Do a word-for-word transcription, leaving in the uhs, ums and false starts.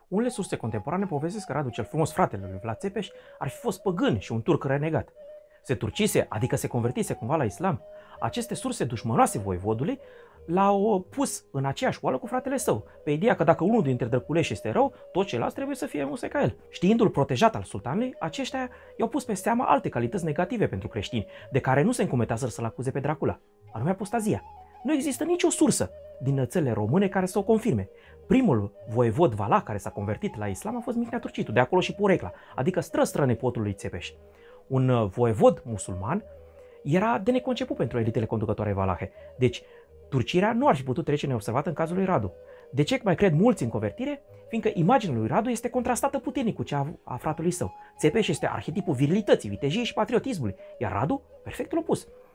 Unele surse contemporane povestesc că Radu cel Frumos, fratele lui Vlad Țepeș, ar fi fost păgân și un turc renegat. Se turcise, adică se convertise cumva la islam. Aceste surse dușmănoase voievodului l-au pus în aceeași oală cu fratele său, pe ideea că dacă unul dintre drăculeși este rău, toți ceilalți trebuie să fie muse ca el. Știindu-l protejat al sultanului, aceștia i-au pus pe seama alte calități negative pentru creștini, de care nu se încumetează să-l acuze pe Dracula, anume apostazia. Nu există nicio sursă din țările române care să o confirme. Primul voievod valah care s-a convertit la islam a fost Mihnea Turcitu, de acolo și Porecla, adică stră-stră nepotul lui Țepeș. Un voievod musulman era de neconceput pentru elitele conducătoare valahe. Deci, turcirea nu ar fi putut trece neobservată în cazul lui Radu. De ce mai cred mulți în convertire? Fiindcă imaginea lui Radu este contrastată puternic cu cea a fratelui său. Țepeș este arhetipul virilității, vitejiei și patriotismului, iar Radu, perfectul opus.